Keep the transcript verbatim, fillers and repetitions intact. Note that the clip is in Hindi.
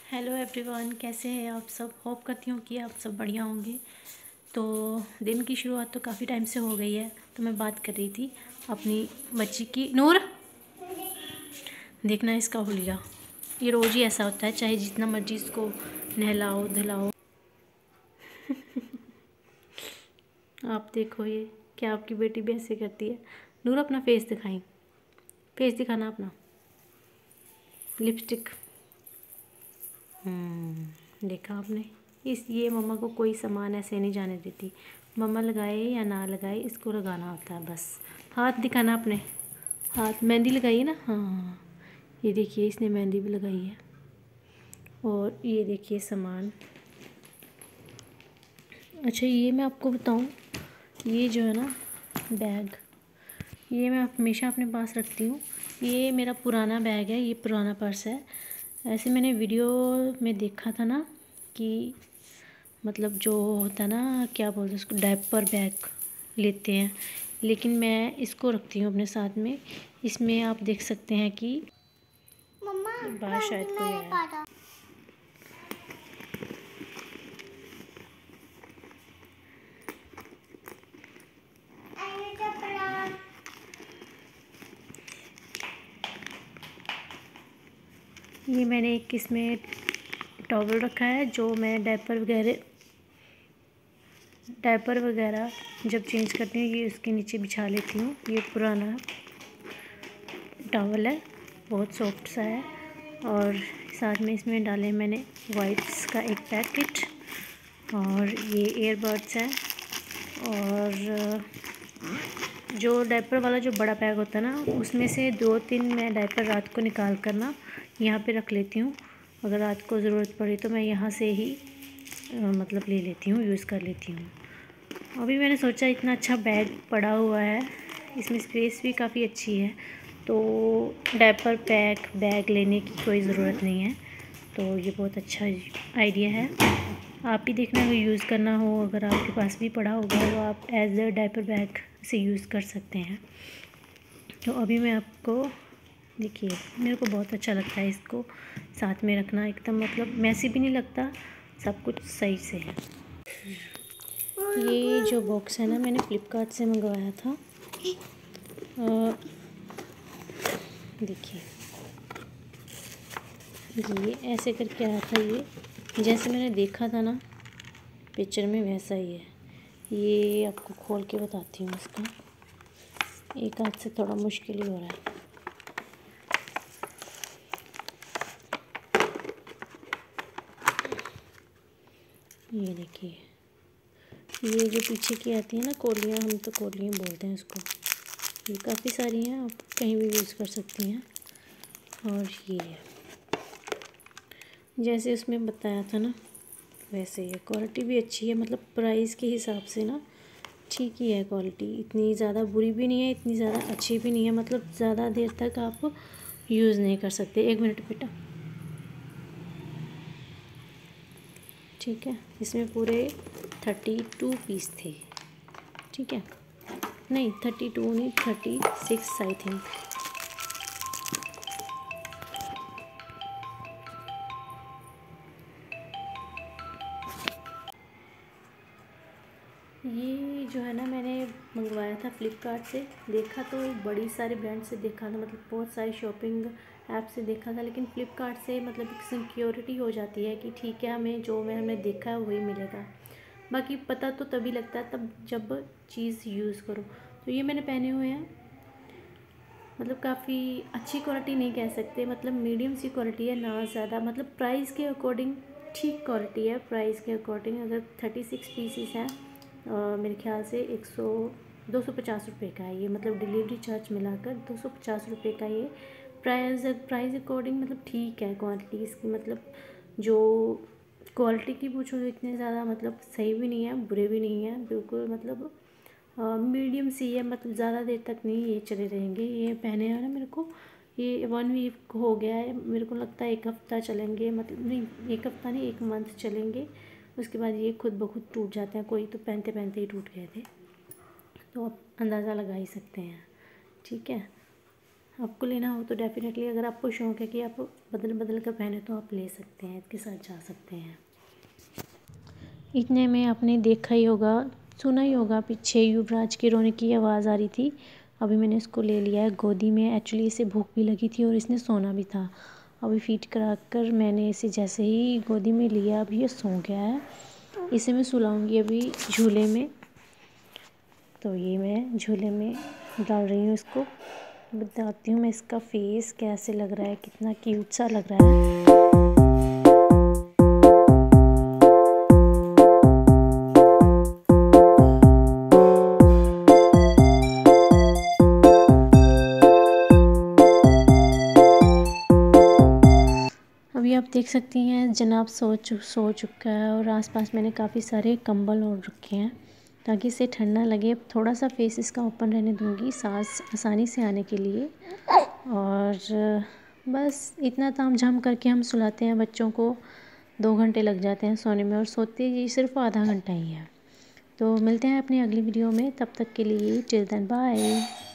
हेलो एवरीवन, कैसे हैं आप सब। होप करती हूँ कि आप सब बढ़िया होंगे। तो दिन की शुरुआत तो काफ़ी टाइम से हो गई है। तो मैं बात कर रही थी अपनी बच्ची की। नूर, देखना इसका हुलिया, ये रोज़ ही ऐसा होता है, चाहे जितना मर्जी इसको नहलाओ धुलाओ। आप देखो, ये क्या आपकी बेटी भी ऐसे करती है। नूर, अपना फेस दिखाई, फेस दिखाना अपना, लिपस्टिक। हम्म देखा आपने, इस ये मम्मा को कोई सामान ऐसे नहीं जाने देती। मम्मा लगाए या ना लगाए, इसको लगाना होता है बस। हाथ दिखाना अपने, हाथ। मेहंदी लगाई है ना, हाँ ये देखिए इसने मेहंदी भी लगाई है। और ये देखिए सामान। अच्छा, ये मैं आपको बताऊं, ये जो है ना बैग, ये मैं हमेशा अपने पास रखती हूँ। ये मेरा पुराना बैग है, ये पुराना पर्स है। ऐसे मैंने वीडियो में देखा था ना कि मतलब जो होता है ना, क्या बोलते हैं उसको, डायपर बैग लेते हैं, लेकिन मैं इसको रखती हूँ अपने साथ में। इसमें आप देख सकते हैं कि मम्मा बाहर शायद कोई आया। ये मैंने एक इसमें टॉवल रखा है, जो मैं डायपर वगैरह डायपर वगैरह जब चेंज करती हूँ ये उसके नीचे बिछा लेती हूँ। ये पुराना टॉवल है, बहुत सॉफ्ट सा है। और साथ में इसमें डाले मैंने वाइप्स का एक पैकेट, और ये ईयरबड्स है। और जो डायपर वाला जो बड़ा बैग होता है ना, उसमें से दो तीन मैं डायपर रात को निकाल कर ना यहाँ पे रख लेती हूँ। अगर रात को ज़रूरत पड़े तो मैं यहाँ से ही आ, मतलब ले लेती हूँ, यूज़ कर लेती हूँ। अभी मैंने सोचा इतना अच्छा बैग पड़ा हुआ है, इसमें स्पेस भी काफ़ी अच्छी है, तो डायपर पैक बैग लेने की कोई ज़रूरत नहीं है। तो ये बहुत अच्छा आइडिया है। आप भी देखना, अगर यूज़ करना हो, अगर आपके पास भी पड़ा होगा तो आप एज अ डायपर बैग से यूज़ कर सकते हैं। तो अभी मैं आपको देखिए, मेरे को बहुत अच्छा लगता है इसको साथ में रखना, एकदम मतलब मैसी भी नहीं लगता, सब कुछ सही से है। ये जो बॉक्स है ना, मैंने फ्लिपकार्ट से मंगवाया था। देखिए ये ऐसे करके आया था, ये जैसे मैंने देखा था ना पिक्चर में वैसा ही है। ये आपको खोल के बताती हूँ इसका, एक हाथ से थोड़ा मुश्किल ही हो रहा है। ये देखिए, ये जो पीछे की आती है ना कोलियाँ, हम तो कोलियाँ बोलते हैं इसको, ये काफ़ी सारी हैं, आप कहीं भी यूज़ कर सकती हैं। और ये जैसे उसमें बताया था ना वैसे ही है, क्वालिटी भी अच्छी है, मतलब प्राइस के हिसाब से ना ठीक ही है क्वालिटी, इतनी ज़्यादा बुरी भी नहीं है, इतनी ज़्यादा अच्छी भी नहीं है, मतलब ज़्यादा देर तक आप यूज़ नहीं कर सकते। एक मिनट बेटा, ठीक है। इसमें पूरे थर्टी टू पीस थे, ठीक है, नहीं थर्टी टू नहीं, थर्टी सिक्स आई थिंक। ये जो है ना, मैंने मंगवाया था फ्लिपकार्ट से, देखा तो बड़ी सारे ब्रांड से देखा था, मतलब बहुत सारी शॉपिंग ऐप से देखा था, लेकिन फ़्लिपकार्ट से मतलब एक सिक्योरिटी हो जाती है कि ठीक है, हमें जो मैं हमने देखा है वही मिलेगा। बाकी पता तो तभी लगता है तब जब चीज़ यूज़ करो। तो ये मैंने पहने हुए हैं, मतलब काफ़ी अच्छी क्वालिटी नहीं कह सकते, मतलब मीडियम सी क्वालिटी है, ना ज़्यादा, मतलब प्राइस के अकॉर्डिंग ठीक क्वालिटी है। प्राइस के अकॉर्डिंग अगर थर्टी सिक्स पीसीस हैं, मेरे ख्याल से एक सौ दो सौ पचास रुपये का है ये, मतलब डिलीवरी चार्ज मिलाकर दो सौ पचास रुपये का ये प्राइस। प्राइस अकॉर्डिंग मतलब ठीक है क्वालिटी इसकी, मतलब जो क्वालिटी की पूछो तो इतने ज़्यादा मतलब सही भी नहीं है, बुरे भी नहीं है, बिल्कुल मतलब मीडियम सी है, मतलब ज़्यादा देर तक नहीं ये चले रहेंगे। ये पहने हैं ना मेरे को, ये वन वीक हो गया है, मेरे को लगता है एक हफ़्ता चलेंगे, मतलब नहीं एक हफ़्ता नहीं, एक मंथ चलेंगे, उसके बाद ये खुद ब खुद टूट जाते हैं। कोई तो पहनते पहनते ही टूट गए थे, तो आप अंदाज़ा लगा ही सकते हैं, ठीक है। आपको लेना हो तो डेफ़िनेटली, अगर आपको शौक़ है कि आप बदल बदल कर पहने तो आप ले सकते हैं, इसके साथ जा सकते हैं। इतने में आपने देखा ही होगा, सुना ही होगा, पीछे युवराज के रोने की आवाज़ आ रही थी। अभी मैंने इसको ले लिया है गोदी में। एक्चुअली इसे भूख भी लगी थी और इसने सोना भी था। अभी फीड करा कर मैंने इसे जैसे ही गोदी में लिया, अभी ये सो गया है। इसे मैं सुलाऊंगी अभी झूले में। तो ये मैं झूले में डाल रही हूँ इसको। बताती हूँ मैं इसका फेस कैसे लग रहा है, कितना क्यूट सा लग रहा है। अभी आप देख सकती हैं जनाब सो चु सो चुका है और आसपास मैंने काफ़ी सारे कंबल ओढ़ रखे हैं ताकि इसे ठंड ना लगे। थोड़ा सा फेस इसका ओपन रहने दूंगी, सांस आसानी से आने के लिए। और बस इतना तामझाम करके हम सुलाते हैं बच्चों को। दो घंटे लग जाते हैं सोने में और सोते ही सिर्फ आधा घंटा ही है। तो मिलते हैं अपनी अगली वीडियो में, तब तक के लिए टिल देन बाय।